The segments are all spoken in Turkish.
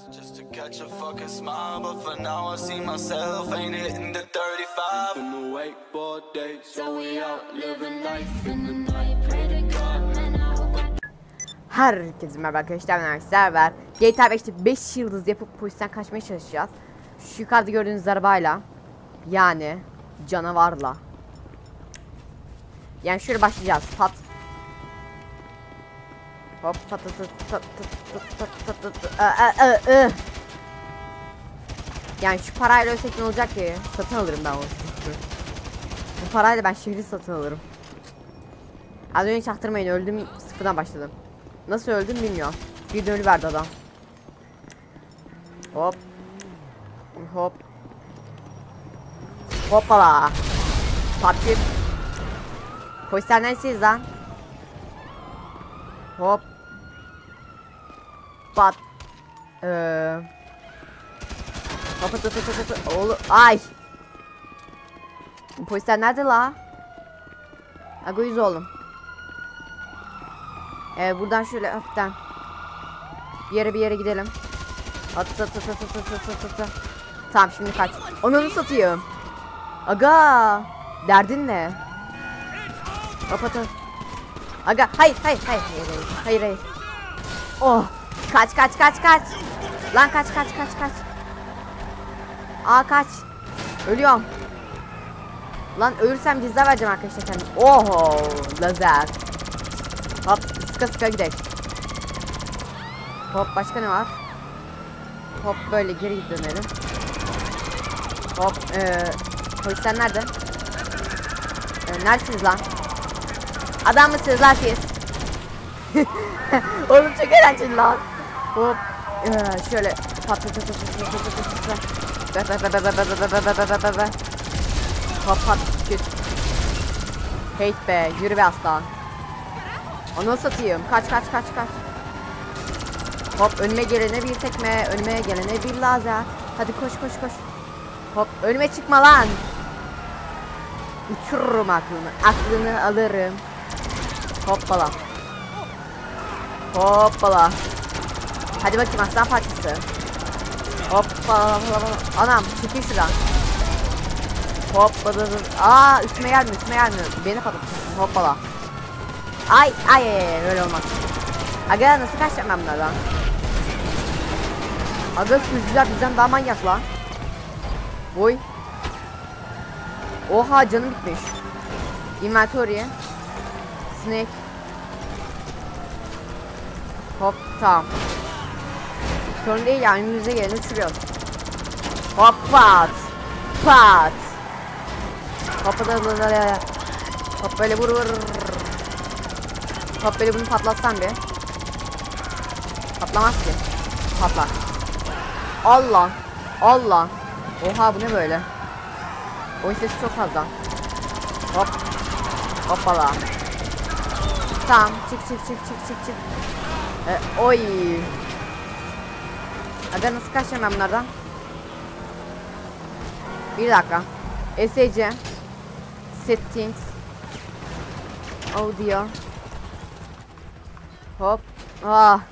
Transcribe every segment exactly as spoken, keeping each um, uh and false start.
just to catch a fucking smile, but for now I see myself ain't hitting the thirty-five. Been awake for days, so we out living life in the night. Pray to God, man, I hope I... Herkese merhaba arkadaşlar, ben Server. G T A beşte beş yıldız yapıp polisten kaçmaya çalışacağız. Şu yukarıda gördüğünüz arabayla, yani canavarla. Yani şöyle başlayacağız. Pat. Hop pat pat pat pat pat pat. Yani şu parayla ölsek ne olacak ki? Satın alırım ben onu. Bu parayla ben şehri satın alırım. Az önce çaktırmayın, öldüm, sıfırdan başladım. Nasıl öldüm bilmiyorum. Bir dönü verdi adam. Hop. Hop. Hoppala. Takip. Polisler neredesiniz lan? Hop. Pat. Eee. Hop hop hop hop hop. Oğlum. Ay. Bu polisler nerede la? Aga yüz oğlum. Ee, buradan şöyle hafiften bir yere bir yere gidelim. At at at at at at at at. Tamam, şimdi kaç. Onu satayım. Aga, derdin ne? Hop at. Aga, hayır hayır hayır hayır hayır hayır. Oh, kaç kaç kaç kaç. Lan kaç kaç kaç kaç. Aa kaç. Ölüyorum. Lan ölürsem ceza vereceğim arkadaşlar kendim. Oho, lazer. Hop, sıka sıka gidelim. Hop, başka ne var? Hop, böyle geri dönelim. Hop, ee, polisler nerede? Ee, neredesiniz lan? Adam mısınız lan siz? Oğlum çok eğlenceli lan. Hop, ee, şöyle pat pat pat pat pat pat pat pat. Hop pat küt. Hate be, yürü be aslan. Onu satayım. Kaç kaç kaç kaç. Hop, önüme gelene bir tekme, önüme gelene bir lazer. Hadi koş koş koş. Hop, önüme çıkma lan. Uçururum aklını. Aklını alırım. Hoppala. Hoppala. Hadi bakayım aslan parçası. Hoppala. Anam, çekil şuradan. Hoppala. Aa, üstüme gelmiyor, üstüme gelmiyor. Beni patlatırsın. Hoppala. Ay ay ay, öyle olmaz. Aga, nasıl kaçacağım ben bunlardan? Aga, sürücüler bizden daha manyak lan. Boy. Oha, canım bitmiş. Inventory. Snake. Hop, tamam. Sorun değil ya, önümüze geleni uçuruyoruz. Hop pat. Pat. Hop da hop, böyle vur vur. Hop, böyle bunu patlatsam bir. Patlamaz ki. Patlar. Allah. Allah. Oha, bu ne böyle? Oyun sesi çok fazla. Hop. Hoppala. Tamam. Çık çık çık çık çık çık. Ee, oy. Aga, nasıl kaçacağım ben bunlardan? Bir dakika. S C Settings. Audio. Hop. Ah.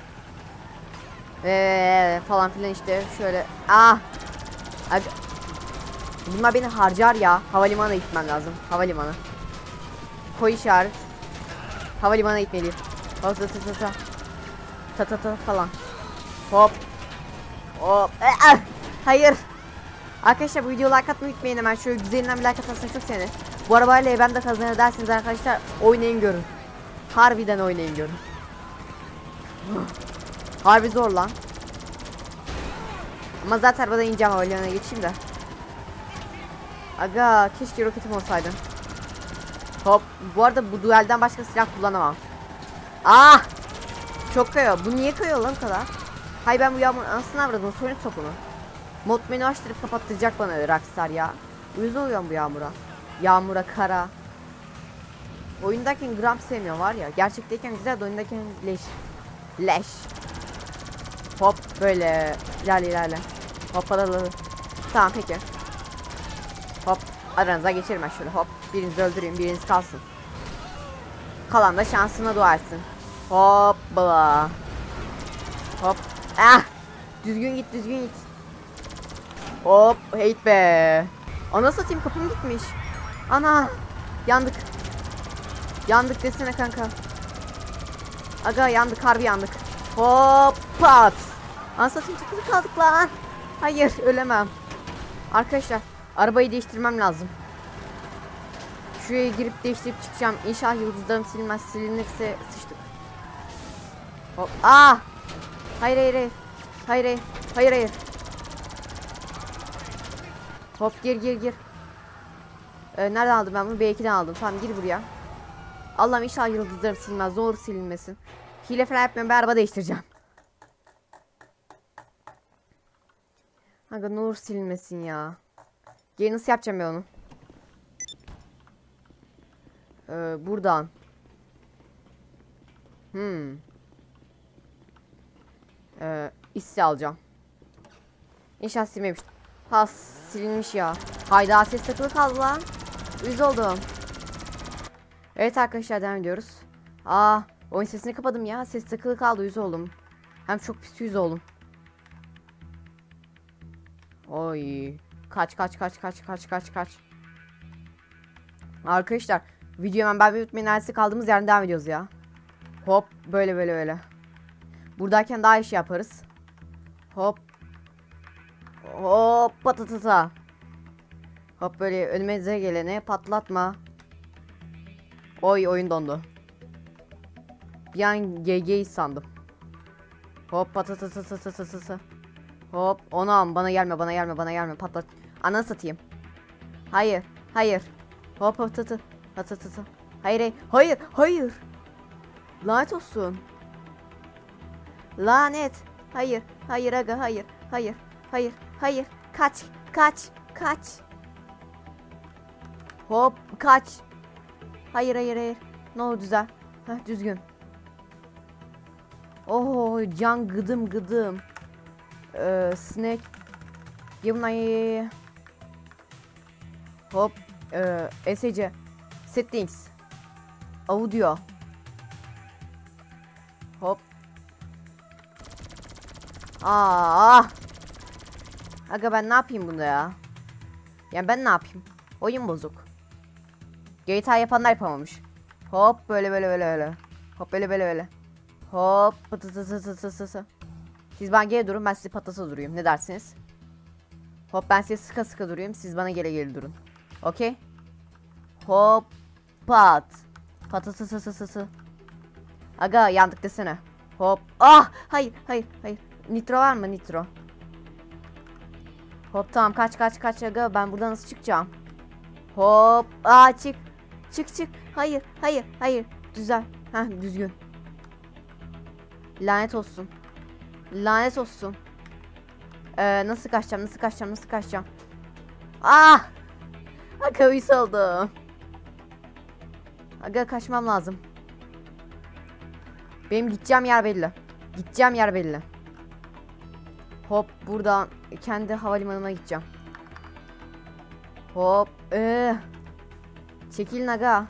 Eee falan filan işte şöyle. Ah. Aga. Bunlar beni harcar ya. Havalimanına gitmem lazım. Havalimanı. Koy işaret. Havalimanına gitmeliyim. Hop ta ta ta. Ta ta ta falan. Hop. Hop. Ee, hayır. Arkadaşlar, bu videoyu like atmayı unutmayın, hemen şöyle güzelinden bir like atarsanız çok sevinirim. Bu arabayla ben de kazanır dersiniz arkadaşlar. Oynayın görün. Harbiden oynayın görün. Harbi zor lan. Ama zaten arabadan ineceğim, havalimanına geçeyim de. Aga, keşke roketim olsaydı. Hop, bu arada bu duelden başka silah kullanamam. Ah! Çok kayıyor. Bu niye kayıyor lan kadar? Hay, ben bu yağmur anasını avradım, soyun sopunu. Mod menü açtırıp kapattıracak bana Rockstar ya. Uyuz oluyorum bu yağmura. Yağmura, kara. Oyundayken gram sevmiyorum var ya. Gerçekteyken güzel de oyundayken leş. Leş. Hop, böyle ilerle ilerle. Hop alalı. Tamam, peki. Hop, aranıza geçelim ben şöyle. Hop, birinizi öldüreyim, biriniz kalsın. Kalan da şansına dua etsin. Hoppala. Hop. Ah. Düzgün git, düzgün git. Hop, heyt be. Ana satayım, kapım gitmiş. Ana, yandık. Yandık desene kanka. Aga yandık, harbi yandık. Hop pat. Ana satayım, takılı kaldık lan. Hayır, ölemem. Arkadaşlar, arabayı değiştirmem lazım. Şuraya girip değiştirip çıkacağım. İnşallah yıldızlarım silinmez. Silinirse sıçtık. Hop. Aa! Hayır hayır hayır. Hayır hayır. Hayır hayır. Hop gir gir gir. Ee, nereden aldım ben bunu? B iki'den aldım. Tamam gir buraya. Allah'ım inşallah yıldızlarım silinmez. Ne olur silinmesin. Hile falan yapmıyorum. Ben araba değiştireceğim. Aga ne olur silinmesin ya. Geri nasıl yapacağım ben onu? Ee, buradan. Hmm. Ee, hissi alacağım. İnşallah silmemiş. Ha silinmiş ya. Hayda ses takılı kaldı lan. Uyuz oldum. Evet arkadaşlar devam ediyoruz. Aa oyun sesini kapadım ya. Ses takılı kaldı, uyuz oldum. Hem çok pis uyuz oldum. Oy. Kaç kaç kaç kaç kaç kaç kaç. Arkadaşlar video hemen ben bir bitmeyin neredeyse kaldığımız yerden devam ediyoruz ya. Hop böyle böyle böyle. Buradayken daha iyi şey yaparız. Hop. Hop patatata. Hop böyle önümüze geleni patlatma. Oy oyun dondu. Bir an G G'yi sandım. Hop patatata. Hop onam bana gelme bana gelme bana gelme patlat. Ana satayım. Hayır hayır. Hop patatata. Patatata. Hayır hayır hayır hayır. Lanet olsun. Lanet. Hayır hayır aga hayır hayır hayır hayır. Kaç kaç kaç. Hop kaç. Hayır hayır hayır. Ne oldu güzel. Heh düzgün. Oh can gıdım gıdım. Ee, snack. Yımlay. Hop. Ee, S C. Settings. Audio. Hop. Aa. Aga ben ne yapayım bunda ya? Yani ben ne yapayım? Oyun bozuk. G T A yapanlar yapamamış. Hop böyle böyle böyle böyle. Hop böyle böyle böyle. Hop. Siz bana geri durun, ben sizi patata durayım. Ne dersiniz? Hop ben size sıka sıka durayım. Siz bana geri geri durun. Okey. Hop. Pat. Patatası. Aga yandık desene. Hop. Ah hayır hayır hayır. Nitro var mı nitro? Hop tamam kaç kaç kaç aga, ben buradan nasıl çıkacağım? Hop. Aa çık. Çık çık. Hayır hayır hayır. Güzel. Heh düzgün. Lanet olsun. Lanet olsun. Ee, nasıl kaçacağım? Nasıl kaçacağım? Nasıl kaçacağım? Ah! Aga uyuz oldum. Aga kaçmam lazım. Benim gideceğim yer belli. Gideceğim yer belli. Hop buradan kendi havalimanıma gideceğim. Hop. Ee. Çekilin aga.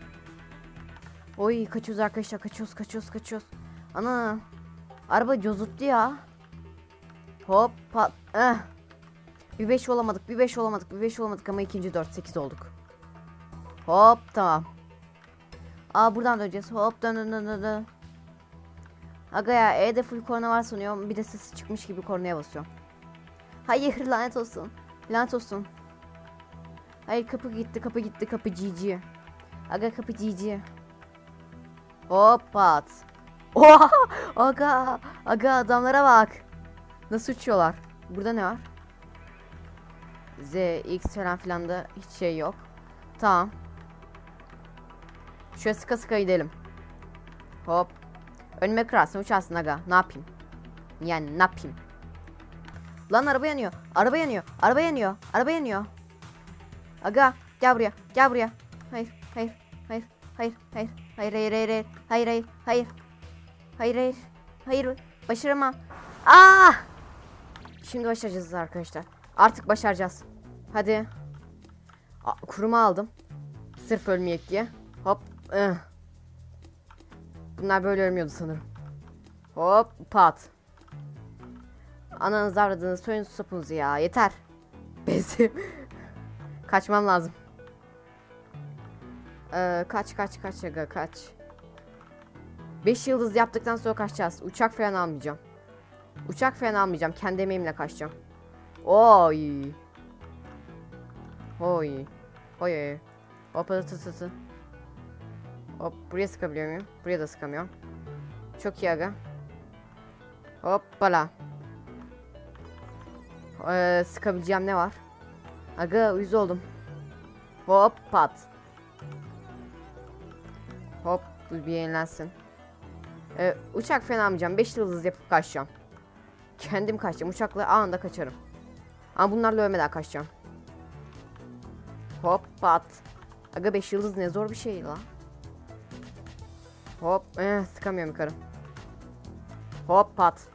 Oy kaçıyoruz arkadaşlar. Kaçıyoruz kaçıyoruz kaçıyoruz. Ana. Araba cozuttu ya. Hop pat. Eh. Bir beş olamadık. Bir beş olamadık. Bir beş olamadık ama ikinci dört sekiz olduk. Hop tamam. Aa buradan döneceğiz. Hop dön dön dön dön. Aga ya E'de full korna var sanıyorum. Bir de sesi çıkmış gibi kornaya basıyorum. Hayır lanet olsun. Lanet olsun. Hayır kapı gitti kapı gitti kapı G G. Aga kapı G G. Hop pat. Oha! Aga! Aga adamlara bak. Nasıl uçuyorlar? Burada ne var? Z, X falan filan da hiç şey yok. Tamam. Şöyle sıka sıka gidelim. Hop. Önüme kırarsın uçarsın aga. Ne yapayım? Yani ne yapayım? Lan araba yanıyor. Araba yanıyor. Araba yanıyor. Araba yanıyor. Aga gel buraya. Gel buraya. Hayır. Hayır. Hayır. Hayır. Hayır. Hayır. Hayır. Hayır. Hayır. Hayır. Hayır. Hayır. Hayır. Hayır. Başaramam. Aa! Şimdi başaracağız arkadaşlar. Artık başaracağız. Hadi. Aa, kuruma aldım. Sırf ölmeyek diye. Hop. Ih. Bunlar böyle ölmüyordu sanırım. Hop pat. Ananızı avradınız, soyunuz sopunuzu ya. Yeter. Bezim. Kaçmam lazım. Ee, kaç kaç kaç aga kaç. beş yıldız yaptıktan sonra kaçacağız. Uçak falan almayacağım. Uçak falan almayacağım. Kendi emeğimle kaçacağım. Oy. Oy. Oy oy. Hop tı tı tı. Hop buraya sıkabiliyor muyum? Buraya da sıkamıyorum. Çok iyi aga. Hoppala. Ee, sıkabileceğim ne var? Aga uyuz oldum. Hop pat. Hop dur bir yenilensin. Ee, uçak falan almayacağım. beş yıldız yapıp kaçacağım. Kendim kaçacağım. Uçakla anında kaçarım. Ama bunlarla ölmeden kaçacağım. Hop pat. Aga beş yıldız ne zor bir şey la. Hop. Eh, sıkamıyorum yukarı. Hop pat.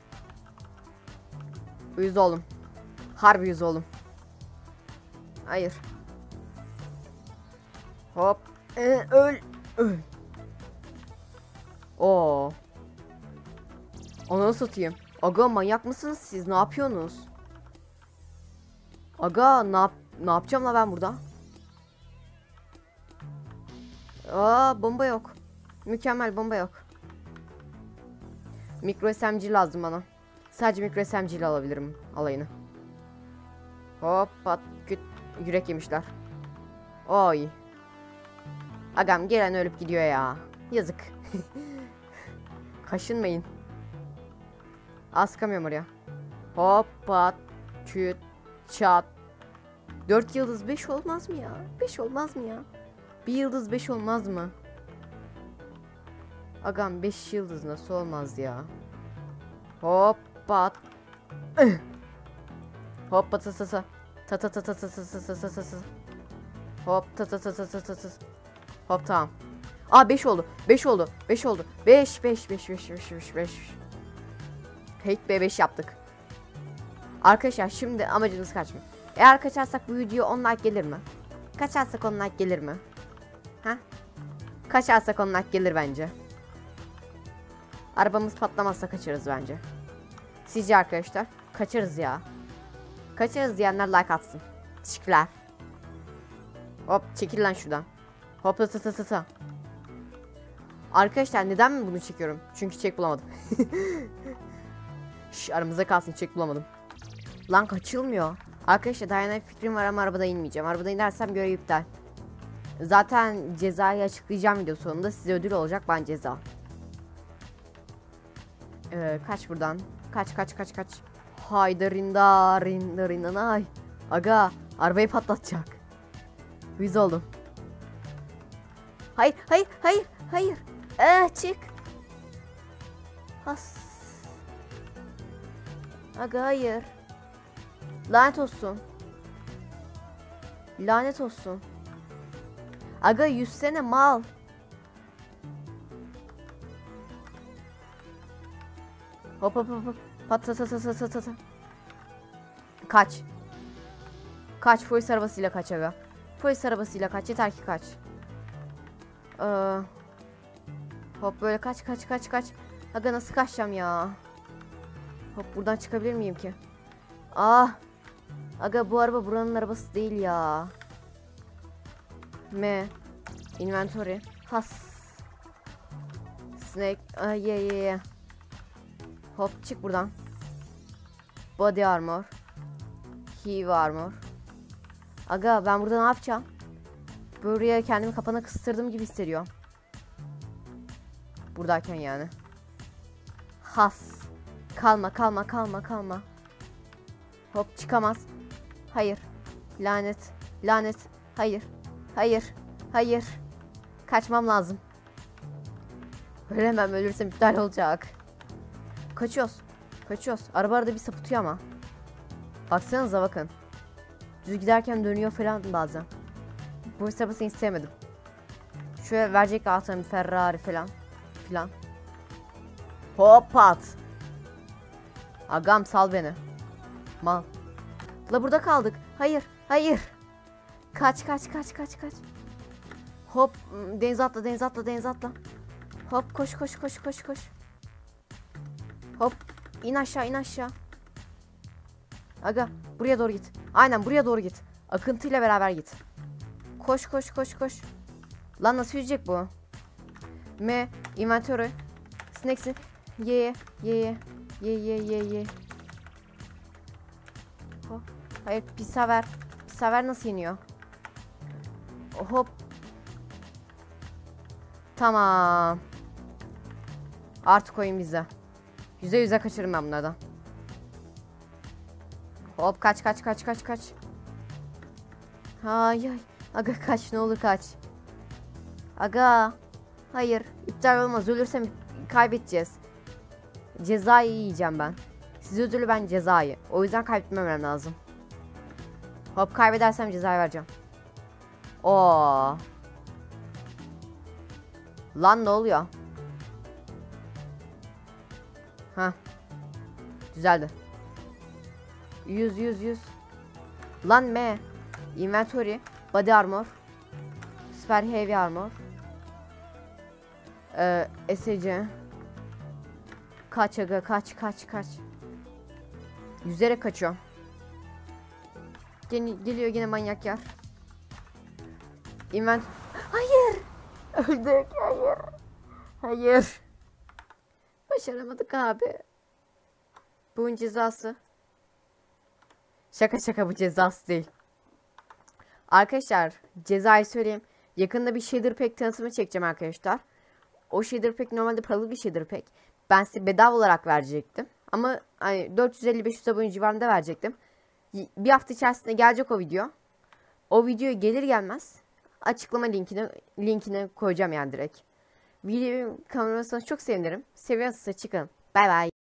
Uyuz oğlum. Harbi yüz oğlum. Hayır. Hop. Ee, öl. Öl. Oo. Onu satayım. Aga manyak mısınız siz? Ne yapıyorsunuz? Aga ne yap ne yapacağım la ben burada? Aa bomba yok. Mükemmel bomba yok. Mikro S M G lazım bana. Sadece mikro S M G ile alabilirim alayını. Hop pat küt yürek yemişler. Oy. Agam gelen ölüp gidiyor ya. Yazık. Kaşınmayın. Az sıkamıyorum oraya. Hop pat küt çat. dört yıldız beş olmaz mı ya? beş olmaz mı ya? bir yıldız beş olmaz mı? Agam beş yıldız nasıl olmaz ya? Hop pat. Hop pat ta ta ta ta ta ta ta ta ta ta ta. Hop ta ta ta ta ta ta ta. Hop tamam. Aa beş oldu. beş oldu. beş oldu. beş beş beş beş beş beş beş. Hate B beş yaptık. Arkadaşlar şimdi amacımız kaç mı? Eğer kaçarsak bu video on like gelir mi? Kaçarsak on like gelir mi? Ha? Kaçarsak on like gelir bence. Arabamız patlamazsa kaçarız bence. Sizce arkadaşlar? Kaçarız ya. Kaçarız diyenler like atsın. Teşekkürler. Hop çekil lan şuradan. Hop tı tı tı tı. Arkadaşlar neden mi bunu çekiyorum? Çünkü çek bulamadım. Şş, aramızda kalsın, çek bulamadım. Lan kaçılmıyor. Arkadaşlar daha yeni fikrim var ama arabada inmeyeceğim. Arabada inersem görev iptal. Zaten cezayı açıklayacağım video sonunda. Size ödül olacak, ben ceza. Ee, kaç buradan. Kaç kaç kaç kaç. Hayda rinda rinda rinda ay. Aga arabayı patlatacak. Yüz oldum. Hayır hayır hayır hayır. Ee, çık. Has. Aga hayır. Lanet olsun. Lanet olsun. Aga yüzsene mal. Hop hop hop hop. Pat ta ta ta ta ta ta. Kaç. Kaç polis arabasıyla kaç aga. Polis arabasıyla kaç, yeter ki kaç. Ee, hop böyle kaç kaç kaç kaç. Aga nasıl kaçacağım ya? Hop buradan çıkabilir miyim ki? Ah. Aga bu araba buranın arabası değil ya. M. Inventory. Has. Snake. Ay ye ye ye. Hop çık buradan. Body armor. Heavy armor. Aga ben burada ne yapacağım? Buraya kendimi kapana kıstırdım gibi hissediyorum. Buradayken yani. Has. Kalma kalma kalma kalma. Hop çıkamaz. Hayır. Lanet. Lanet. Hayır. Hayır. Hayır. Kaçmam lazım. Ölemem, ölürsem iptal olacak. Kaçıyoruz. Kaçıyoruz. Araba arada bir sapıtıyor ama. Baksanıza bakın. Düz giderken dönüyor falan bazen. Bu arabasını hiç sevmedim. Şöyle verecek altına bir Ferrari falan. Filan. Hop pat. Agam sal beni. Mal. La burada kaldık. Hayır. Hayır. Kaç kaç kaç kaç kaç. Hop denize atla denize atla denize atla. Hop koş koş koş koş koş. Hop in aşağı in aşağı. Aga buraya doğru git. Aynen buraya doğru git. Akıntıyla beraber git. Koş koş koş koş. Lan nasıl yüzecek bu? M inventörü. Snacks'in. Ye ye ye ye ye ye ye. Hop. Hayır pisaver. Pisaver nasıl iniyor? Hop. Tamam. Artık oyun bizde. Yüze yüze kaçırırım ben bunlardan. Hop kaç kaç kaç kaç kaç. Hay ay. Aga kaç ne olur kaç. Aga. Hayır. İptal olmaz. Ölürsem kaybedeceğiz. Cezayı yiyeceğim ben. Siz ödülü ben cezayı. O yüzden kaybetmemem lazım. Hop kaybedersem cezayı vereceğim. Oo. Lan ne oluyor? Ha. Güzeldi. yüz yüz yüz. Lan M. Inventory. Body armor. Super heavy armor. Ee, S C. Kaç aga kaç kaç kaç. Yüzerek kaçıyor. Gel geliyor yine manyak yer. Invent. Hayır. Öldük. Hayır. Hayır. Başaramadık abi. Bunun cezası. Şaka şaka bu cezası değil. Arkadaşlar cezayı söyleyeyim. Yakında bir shader pack tanıtımı çekeceğim arkadaşlar. O shader pack normalde paralı bir shader pack. Ben size bedava olarak verecektim. Ama hani dört yüz elli beş yüz abone civarında verecektim. Bir hafta içerisinde gelecek o video. O video gelir gelmez açıklama linkini linkini koyacağım yani direkt. Videoyu kamerasına çok sevinirim. Seviyorsanız çıkın. Bay bay.